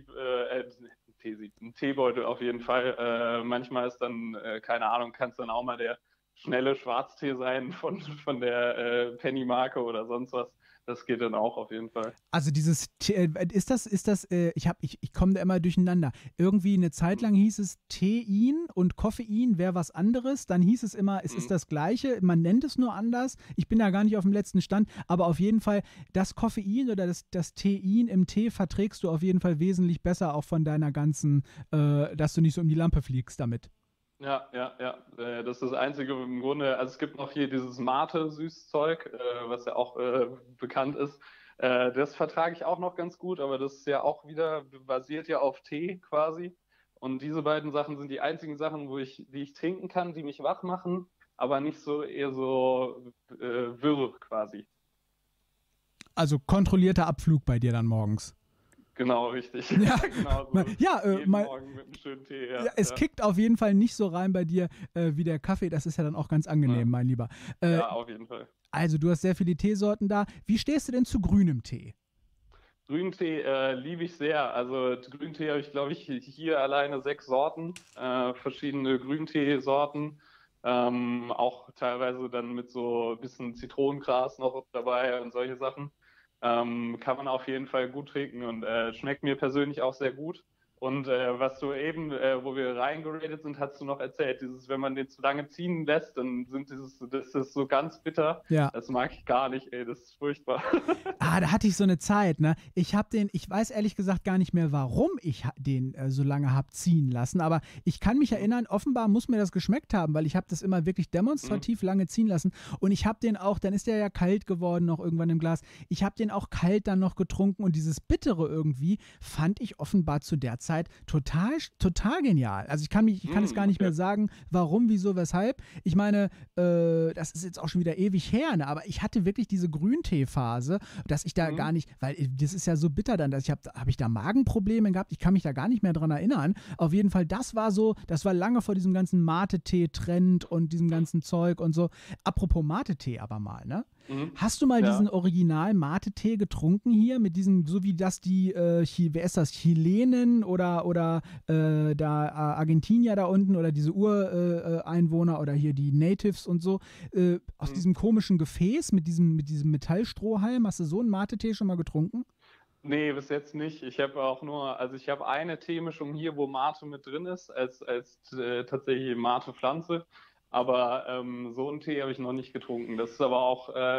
ein Teebeutel auf jeden Fall. Manchmal ist dann, keine Ahnung, kann es dann auch mal der schnelle Schwarztee sein von der Penny-Marke oder sonst was. Das geht dann auch auf jeden Fall. Also dieses, ich komme da immer durcheinander. Irgendwie eine Zeit lang hieß es Tein und Koffein wäre was anderes. Dann hieß es immer, es ist das Gleiche. Man nennt es nur anders. Ich bin da gar nicht auf dem letzten Stand. Aber auf jeden Fall, das Koffein oder das Tein im Tee verträgst du auf jeden Fall wesentlich besser auch von deiner ganzen, dass du nicht so um die Lampe fliegst damit. Ja. Das ist das Einzige im Grunde. Also es gibt noch hier dieses Mate-Süßzeug, was ja auch bekannt ist. Das vertrage ich auch noch ganz gut, aber das ist ja auch wieder basiert ja auf Tee quasi. Und diese beiden Sachen sind die einzigen Sachen, die ich trinken kann, die mich wach machen, aber nicht so eher so wirr quasi. Also kontrollierter Abflug bei dir dann morgens. Genau, richtig. Ja, genau so. Jeden Morgen mit einem schönen Tee. Ja, es kickt auf jeden Fall nicht so rein bei dir wie der Kaffee. Das ist ja dann auch ganz angenehm, mein Lieber. Ja, auf jeden Fall. Also du hast sehr viele Teesorten da. Wie stehst du denn zu grünem Tee? Grüntee liebe ich sehr. Also Grüntee habe ich, glaube ich, hier alleine 6 Sorten, verschiedene Grünteesorten. Auch teilweise dann mit so ein bisschen Zitronengras noch dabei und solche Sachen. Kann man auf jeden Fall gut trinken und schmeckt mir persönlich auch sehr gut. Und was du eben, wo wir reingeradet sind, hast du noch erzählt, wenn man den zu lange ziehen lässt, dann das ist so ganz bitter. Ja. Das mag ich gar nicht, ey, das ist furchtbar. Da hatte ich so eine Zeit, ne? Ich weiß ehrlich gesagt gar nicht mehr, warum ich den so lange habe ziehen lassen, aber ich kann mich erinnern, offenbar muss mir das geschmeckt haben, weil ich habe das immer wirklich demonstrativ lange ziehen lassen und ich habe den auch, dann ist der ja kalt geworden noch irgendwann im Glas, ich habe den auch kalt dann noch getrunken und dieses Bittere irgendwie fand ich offenbar zu der Zeit total genial. Also ich kann es gar nicht mehr sagen, warum, wieso, weshalb. Ich meine, das ist jetzt auch schon wieder ewig her, ne? Aber ich hatte wirklich diese Grüntee-Phase, dass ich da gar nicht, weil das ist ja so bitter dann, dass habe ich da Magenprobleme gehabt, ich kann mich da gar nicht mehr dran erinnern. Auf jeden Fall, das war lange vor diesem ganzen Mate-Tee-Trend und diesem ganzen Zeug und so. Apropos Mate-Tee aber mal, ne? Hast du mal diesen Original-Mate-Tee getrunken hier mit diesem, so wie das wer ist das, Chilenen oder Argentinier da unten oder diese Ureinwohner oder hier die Natives und so, aus diesem komischen Gefäß mit diesem Metallstrohhalm, hast du so einen Mate-Tee schon mal getrunken? Nee, bis jetzt nicht. Ich habe eine Teemischung hier, wo Mate mit drin ist, als tatsächlich Mate-Pflanze. Aber so einen Tee habe ich noch nicht getrunken. Das ist aber auch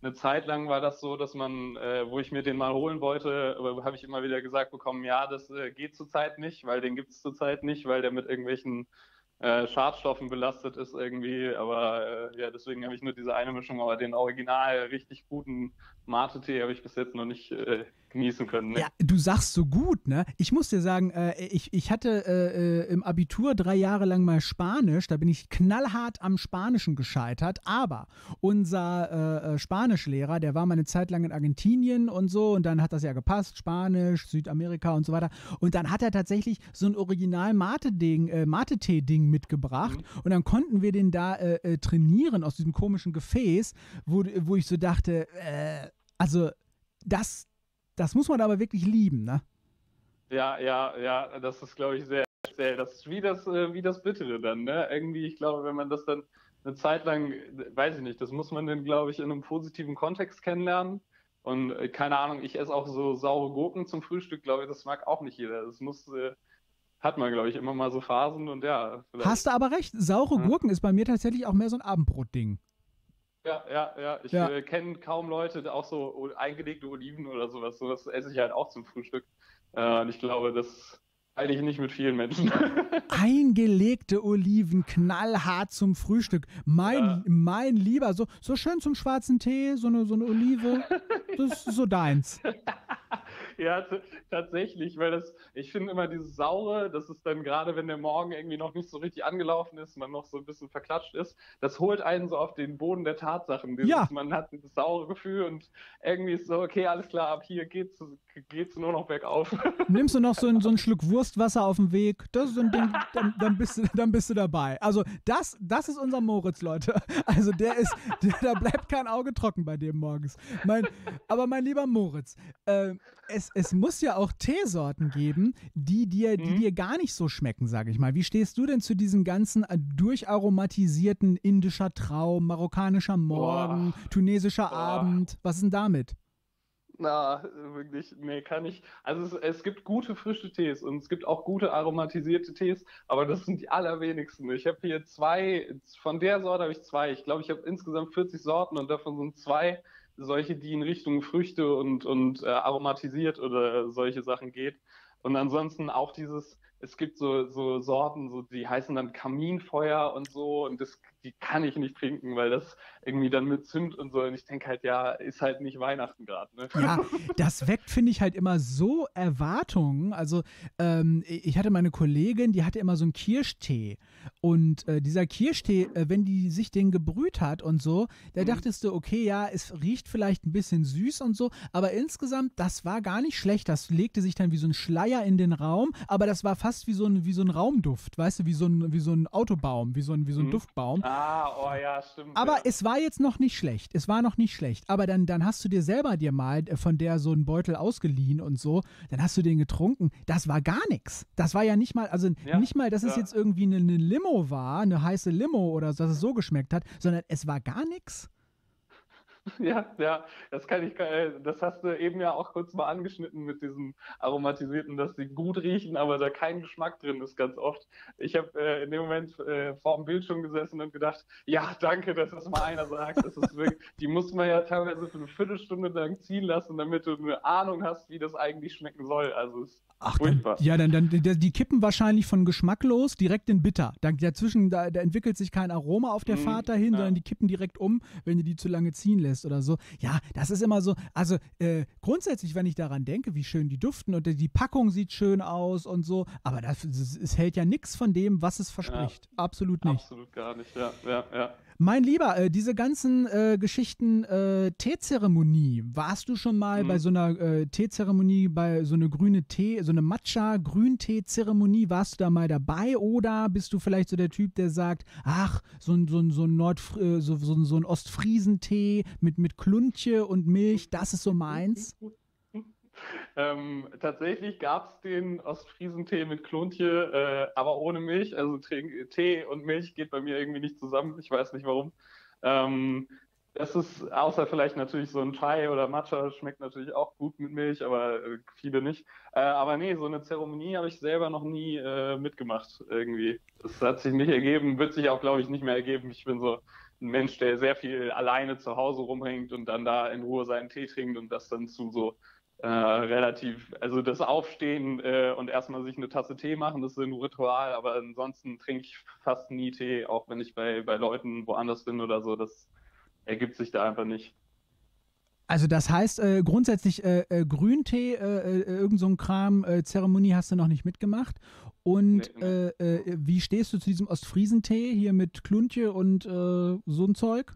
eine Zeit lang war das so, dass wo ich mir den mal holen wollte, habe ich immer wieder gesagt bekommen, ja, das geht zurzeit nicht, weil den gibt es zurzeit nicht, weil der mit irgendwelchen Schadstoffen belastet ist irgendwie. Aber ja, deswegen habe ich nur diese eine Mischung, aber den original richtig guten Mate-Tee habe ich bis jetzt noch nicht genießen können. Ne? Ja, du sagst so gut, ne? Ich muss dir sagen, ich hatte im Abitur 3 Jahre lang mal Spanisch, da bin ich knallhart am Spanischen gescheitert, aber unser Spanischlehrer, der war mal eine Zeit lang in Argentinien und so und dann hat das ja gepasst, Spanisch, Südamerika und so weiter und dann hat er tatsächlich so ein Original Mate-Tee-Ding mitgebracht und dann konnten wir den da trainieren aus diesem komischen Gefäß, wo ich so dachte, also das muss man aber wirklich lieben, ne? Ja, das ist, glaube ich, sehr speziell. Das ist wie das Bittere dann, ne? Irgendwie, ich glaube, wenn man das dann eine Zeit lang, weiß ich nicht, das muss man dann, glaube ich, in einem positiven Kontext kennenlernen. Und keine Ahnung, ich esse auch so saure Gurken zum Frühstück, glaube ich, das mag auch nicht jeder. Hat man, glaube ich, immer mal so Phasen und ja. Vielleicht. Hast du aber recht, saure Gurken ist bei mir tatsächlich auch mehr so ein Abendbrotding. Ja. Ich kenne kaum Leute, auch so eingelegte Oliven oder sowas. Sowas esse ich halt auch zum Frühstück. Und ich glaube, das halte ich nicht mit vielen Menschen. Eingelegte Oliven, knallhart zum Frühstück. Mein Lieber, so schön zum schwarzen Tee, so eine Olive, das ist so deins. Ja, tatsächlich, weil ich finde immer dieses Saure, das ist dann gerade, wenn der Morgen irgendwie noch nicht so richtig angelaufen ist, man noch so ein bisschen verklatscht ist, das holt einen so auf den Boden der Tatsachen. Man hat dieses saure Gefühl und irgendwie ist so, okay, alles klar, ab hier geht's nur noch bergauf. Nimmst du noch so einen Schluck Wurstwasser auf dem Weg, das ist so ein Ding, dann bist du dabei. Also das ist unser Moritz, Leute. Also da bleibt kein Auge trocken bei dem morgens. Aber mein lieber Moritz, es muss ja auch Teesorten geben, die dir gar nicht so schmecken, sage ich mal. Wie stehst du denn zu diesen ganzen durcharomatisierten indischer Traum, marokkanischer Morgen, tunesischer Abend? Was ist denn damit? Na, wirklich, nee, kann ich. Also es gibt gute frische Tees und es gibt auch gute aromatisierte Tees, aber das sind die allerwenigsten. Ich habe hier von der Sorte habe ich 2. Ich glaube, ich habe insgesamt 40 Sorten und davon sind 2 solche, die in Richtung Früchte und aromatisiert oder solche Sachen geht. Und ansonsten auch es gibt so Sorten, die heißen dann Kaminfeuer und so und die kann ich nicht trinken, weil das irgendwie dann mit Zimt und so und ich denke halt, ja, ist halt nicht Weihnachten gerade, ne? Ja, das weckt, finde ich, halt immer so Erwartungen. Also ich hatte meine Kollegin, die hatte immer so einen Kirschtee und dieser Kirschtee, wenn die sich den gebrüht hat und so, da dachtest du, okay, ja, es riecht vielleicht ein bisschen süß und so, aber insgesamt, das war gar nicht schlecht. Das legte sich dann wie so ein Schleier in den Raum, aber das war fast wie so ein Raumduft, weißt du, wie so ein Autobaum, wie so ein Duftbaum. Oh ja, stimmt. Aber ja. es war jetzt noch nicht schlecht. Es war noch nicht schlecht. Aber dann hast du dir mal von der so einen Beutel ausgeliehen und so. Dann hast du den getrunken. Das war gar nichts. Das war ja nicht mal, nicht mal, dass es jetzt irgendwie eine Limo war, eine heiße Limo oder so, dass es so geschmeckt hat, sondern es war gar nichts. Ja, das hast du eben ja auch kurz mal angeschnitten mit diesen aromatisierten, dass die gut riechen, aber da kein Geschmack drin ist ganz oft. Ich habe in dem Moment vor dem Bildschirm gesessen und gedacht, ja, danke, dass das mal einer sagt. Das ist wirklich, die muss man ja teilweise für eine Viertelstunde lang ziehen lassen, damit du eine Ahnung hast, wie das eigentlich schmecken soll. Also es ist furchtbar. Die kippen wahrscheinlich von geschmacklos direkt in bitter. Dazwischen, da entwickelt sich kein Aroma auf der Fahrt dahin, sondern die kippen direkt um, wenn du die zu lange ziehen lässt oder so. Ja, das ist immer so, also grundsätzlich, wenn ich daran denke, wie schön die duften und die Packung sieht schön aus und so, aber es hält ja nichts von dem, was es verspricht. Ja, absolut nicht. Absolut gar nicht, ja. Mein Lieber, diese ganzen Geschichten Teezeremonie, warst du schon mal bei so einer Teezeremonie, bei so einer so eine Matcha-Grüntee-Zeremonie, warst du da mal dabei oder bist du vielleicht so der Typ, der sagt, ach, so ein Ostfriesentee mit Kluntje und Milch, das ist so meins? Tatsächlich gab es den Ostfriesentee mit Klontje, aber ohne Milch. Also Tee und Milch geht bei mir irgendwie nicht zusammen. Ich weiß nicht warum. Das ist, außer vielleicht natürlich so ein Chai oder Matcha, schmeckt natürlich auch gut mit Milch, aber viele nicht. Aber nee, so eine Zeremonie habe ich selber noch nie mitgemacht irgendwie. Das hat sich nicht ergeben, wird sich auch, glaube ich, nicht mehr ergeben. Ich bin so ein Mensch, der sehr viel alleine zu Hause rumhängt und dann da in Ruhe seinen Tee trinkt und das dann zu so relativ, also das Aufstehen und erstmal sich eine Tasse Tee machen, das ist ein Ritual, aber ansonsten trinke ich fast nie Tee, auch wenn ich bei Leuten woanders bin oder so, das ergibt sich da einfach nicht. Also das heißt grundsätzlich Grüntee, irgend so ein Kram, Zeremonie hast du noch nicht mitgemacht. Und Nee. wie stehst du zu diesem Ostfriesentee hier mit Kluntje und so ein Zeug?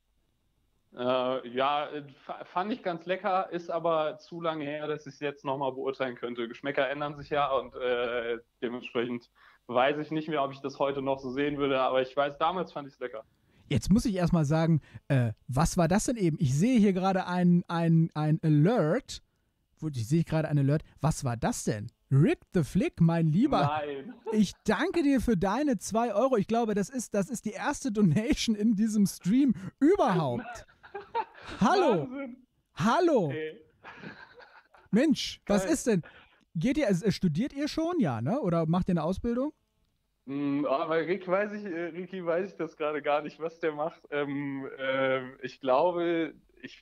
Ja, fand ich ganz lecker, ist aber zu lange her, dass ich es jetzt nochmal beurteilen könnte. Geschmäcker ändern sich ja und dementsprechend weiß ich nicht mehr, ob ich das heute noch so sehen würde, aber ich weiß, damals fand ich es lecker. Jetzt muss ich erstmal sagen, was war das denn eben? Ich sehe hier gerade ein Alert. Ich sehe gerade ein Alert. Was war das denn? Rick the Flick, mein Lieber. Nein. Ich danke dir für deine 2 Euro. Ich glaube, das ist die erste Donation in diesem Stream überhaupt. Hallo. Wahnsinn. Hallo. Ey. Mensch, was Geil. ist denn? Studiert ihr schon, ja, ne? Oder macht ihr eine Ausbildung? Aber Ricky weiß ich das gerade gar nicht, was der macht. Ich glaube,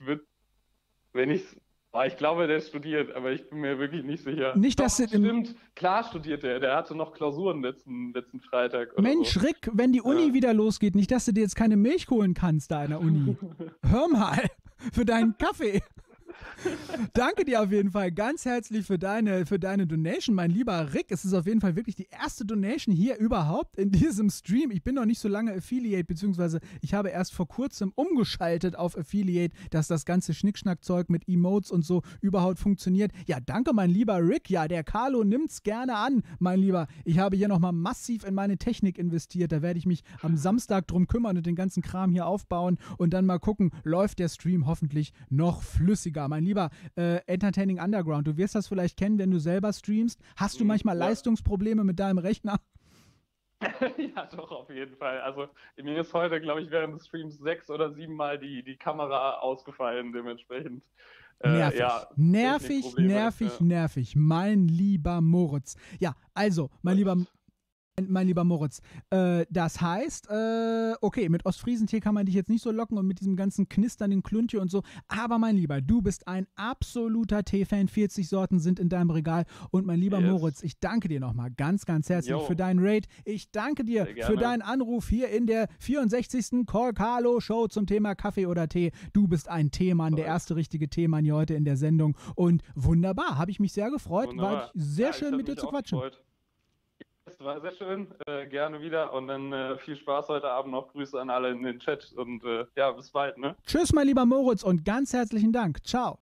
ich glaube, der studiert, aber ich bin mir wirklich nicht sicher. Nicht, Doch, dass du stimmt, klar studiert er. Der hatte noch Klausuren letzten Freitag oder Mensch, so. Rick, wenn die Uni Ja. wieder losgeht, nicht, dass du dir jetzt keine Milch holen kannst da in der Uni. Hör mal, für deinen Kaffee. Danke dir auf jeden Fall ganz herzlich für deine Donation, mein lieber Rick. Es ist auf jeden Fall wirklich die erste Donation hier überhaupt in diesem Stream. Ich bin noch nicht so lange Affiliate, beziehungsweise ich habe erst vor kurzem umgeschaltet auf Affiliate, dass das ganze Schnickschnackzeug mit Emotes und so überhaupt funktioniert. Ja, danke, mein lieber Rick. Ja, der Carlo nimmt's gerne an, mein Lieber. Ich habe hier nochmal massiv in meine Technik investiert. Da werde ich mich am Samstag drum kümmern und den ganzen Kram hier aufbauen und dann mal gucken, läuft der Stream hoffentlich noch flüssiger. Mein lieber Entertaining Underground, du wirst das vielleicht kennen, wenn du selber streamst. Hast du manchmal Ja. Leistungsprobleme mit deinem Rechner? Ja, doch, auf jeden Fall. Also mir ist heute, glaube ich, während des Streams 6 oder 7 Mal die Kamera ausgefallen, dementsprechend. Nervig, Ja, nervig, Technikprobleme, nervig, ja. nervig, mein lieber Moritz. Ja, also, mein lieber Moritz, das heißt, okay, mit Ostfriesentee kann man dich jetzt nicht so locken und mit diesem ganzen knisternden Kluntje und so, aber mein Lieber, du bist ein absoluter Tee-Fan, 40 Sorten sind in deinem Regal und mein lieber Yes. Moritz, ich danke dir nochmal ganz, ganz herzlich Jo. für deinen Raid. Ich danke dir Sehr gerne. für deinen Anruf hier in der 64. Call Carlo Show zum Thema Kaffee oder Tee. Du bist ein Teemann, der Toll. erste richtige Teemann hier heute in der Sendung und wunderbar, habe ich mich sehr gefreut, Wunderbar. war sehr Ja, schön hab mit dir mich zu auch quatschen. gefreut. Es war sehr schön, gerne wieder und dann viel Spaß heute Abend noch. Grüße an alle in den Chat und ja, bis bald, ne? Tschüss, mein lieber Moritz, und ganz herzlichen Dank. Ciao.